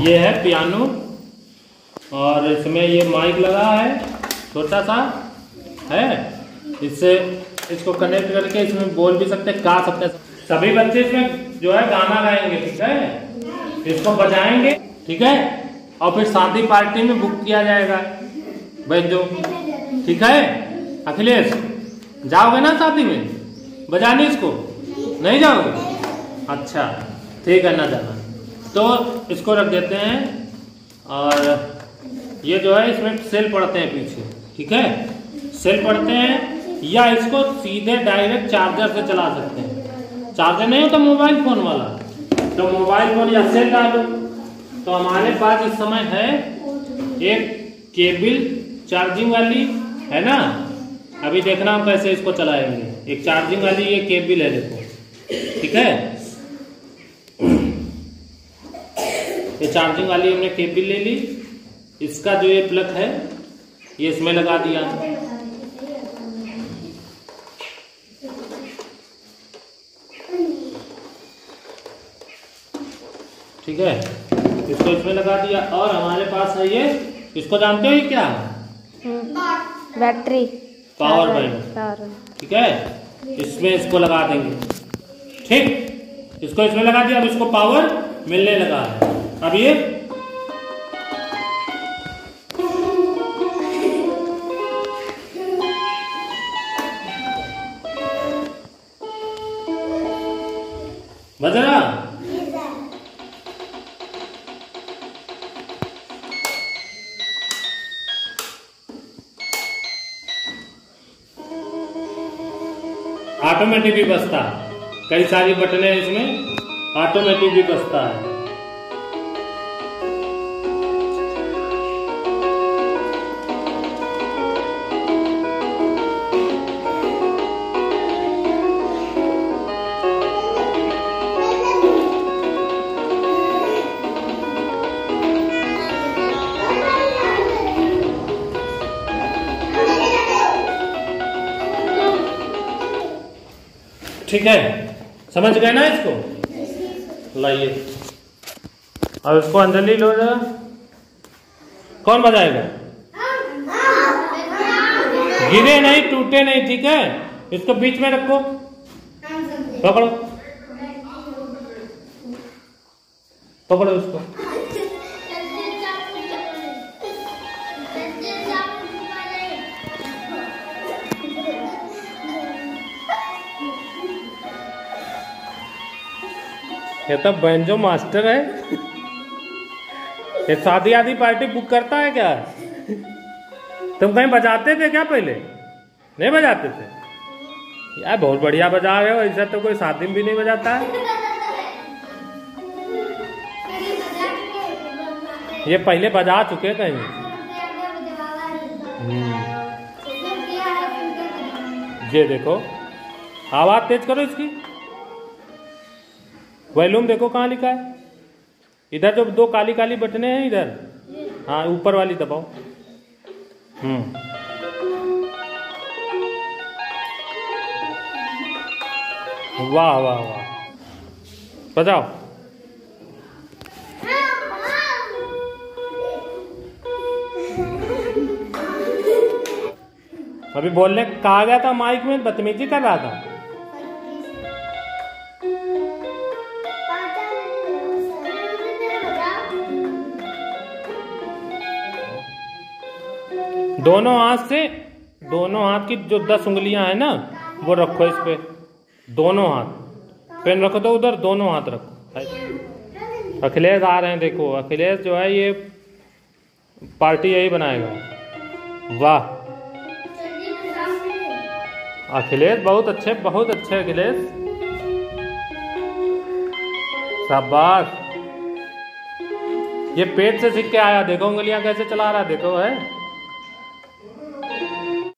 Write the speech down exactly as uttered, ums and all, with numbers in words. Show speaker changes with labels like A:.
A: ये है पियानो और इसमें ये माइक लगा है छोटा सा है। इससे इसको कनेक्ट करके इसमें बोल भी सकते, गा सकते। सभी बच्चे इसमें जो है गाना गाएंगे, ठीक है, इसको बजाएंगे, ठीक है, और फिर शादी पार्टी में बुक किया जाएगा बैंजो, ठीक है। अखिलेश जाओगे ना शादी में बजाने? इसको नहीं जाओगे? अच्छा ठीक है, ना जाना। तो इसको रख देते हैं और ये जो है इसमें सेल पड़ते हैं पीछे, ठीक है, सेल पड़ते हैं। या इसको सीधे डायरेक्ट चार्जर से चला सकते हैं। चार्जर नहीं होता मोबाइल फोन वाला, तो मोबाइल फोन या सेल डालो। तो हमारे पास इस समय है एक केबल चार्जिंग वाली, है ना। अभी देखना हम कैसे इसको चलाएंगे। एक चार्जिंग वाली ये केबल है, देखो, ठीक है। ये चार्जिंग वाली हमने केबल ले ली। इसका जो ये प्लग है ये इसमें लगा दिया, ठीक है, इसको इसमें लगा दिया। और हमारे पास है ये, इसको जानते हो ये क्या है?
B: बैटरी,
A: पावर बैंक, ठीक है। इसमें इसको लगा देंगे, ठीक, इसको इसमें लगा दिया। अब इसको पावर मिलने लगा है। अब ये बज रहा, ऑटोमेटिक भी बजता है। कई सारी बटनें हैं इसमें, ऑटोमेटिक भी बजता है। ठीक है, समझ गए ना इसको? लाइए और इसको अंजलि लो जरा। कौन बजाएगा? गिरे नहीं, टूटे नहीं, ठीक है। इसको बीच में रखो, पकड़ो पकड़ो इसको। ये तो बैंजो मास्टर है। ये शादी आदि पार्टी बुक करता है क्या? तुम कहीं बजाते थे क्या पहले? नहीं बजाते थे यार, बहुत बढ़िया बजा रहे हो। ऐसा तो कोई शादी में भी नहीं बजाता है। ये पहले बजा चुके कहीं। ये देखो, आवाज तेज करो इसकी। वॉल्यूम देखो कहाँ लिखा है। इधर जो दो काली काली बटनें हैं इधर, हाँ ऊपर वाली दबाओ। हम्म वाह वाह वाह, बजाओ। अभी बोलने कहा गया था, माइक में बदतमीजी कर रहा था। दोनों हाथ से, दोनों हाथ की जो दस उंगलियां हैं ना वो रखो इस पे। दोनों हाथ पेन रखो तो उधर, दोनों हाथ रखो। अखिलेश आ रहे हैं, देखो अखिलेश जो है ये पार्टी यही बनाएगा। वाह अखिलेश, बहुत अच्छे बहुत अच्छे अखिलेश, शाबाश। ये पेट से सीख के आया, देखो उंगलियां कैसे चला रहा, देखो है।